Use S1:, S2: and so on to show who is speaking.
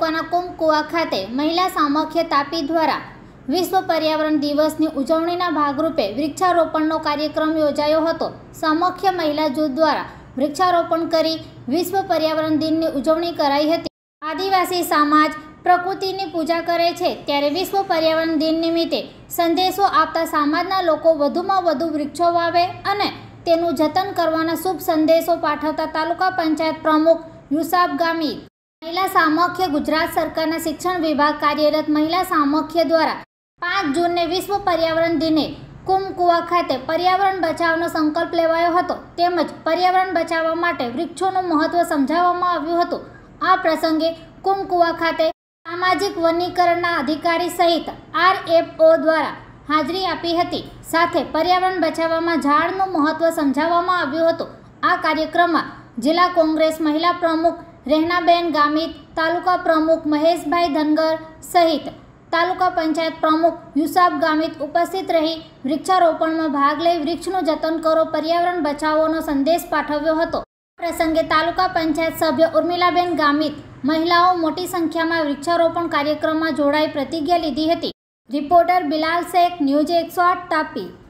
S1: તાલુકાના કુમકુવા ખાતે મહિલા સામખ્ય તાપી દ્વારા વિશ્વ પર્યાવરણ દિવસની ઉજવણીના ભાગરૂપે વૃક્ષારોપણનો કાર્યક્રમ યોજાયો હતો। સામખ્ય મહિલા જૂથ દ્વારા વૃક્ષારોપણ કરી વિશ્વ પર્યાવરણ દિનની ઉજવણી કરાઈ હતી। આદિવાસી સમાજ પ્રકૃતિની પૂજા કરે છે, ત્યારે વિશ્વ પર્યાવરણ દિન નિમિત્તે સંદેશો આપતા સમાજના લોકો વધુમાં વધુ વૃક્ષો વાવે અને તેનું જતન કરવાના શુભ સંદેશો પાઠવતા તાલુકા પંચાયત પ્રમુખ યુસાફ ગામિત, મહિલા સામખ્ય ગુજરાત સરકારના શિક્ષણ વિભાગ કાર્યરત મહિલા સામખ્ય દ્વારા 5 જૂનને વિશ્વ પર્યાવરણ દિને કુમકુવા ખાતે પર્યાવરણ બચાવનો સંકલ્પ લેવાયો હતો, તેમજ પર્યાવરણ બચાવવા માટે વૃક્ષોનું મહત્વ સમજાવવામાં આવ્યું હતું। આ પ્રસંગે કુમકુવા ખાતે સામાજિક વનીકરણના અધિકારી સહિત RFO દ્વારા હાજરી આપી હતી, સાથે પર્યાવરણ બચાવવામાં ઝાડનું મહત્વ સમજાવવામાં આવ્યું હતું। આ કાર્યક્રમમાં જિલ્લા કોંગ્રેસ મહિલા પ્રમુખ રહેનાબેન ગામિત, તાલુકા પ્રમુખ મહેશભાઈ ધનગર સહિત તાલુકા પંચાયત પ્રમુખ યુસાફ ગામિત ઉપસ્થિત રહી વૃક્ષારોપણમાં ભાગ લઈ વૃક્ષનું જતન કરો, પર્યાવરણ બચાવોનો સંદેશ પાઠવ્યો હતો। આ પ્રસંગે તાલુકા પંચાયત સભ્ય ઉર્મિલાબેન ગામિત, મહિલાઓ મોટી સંખ્યામાં વૃક્ષારોપણ કાર્યક્રમમાં જોડાઈ પ્રતિજ્ઞા લીધી હતી। Reporter Bilal Shaikh, news 108 Tapi.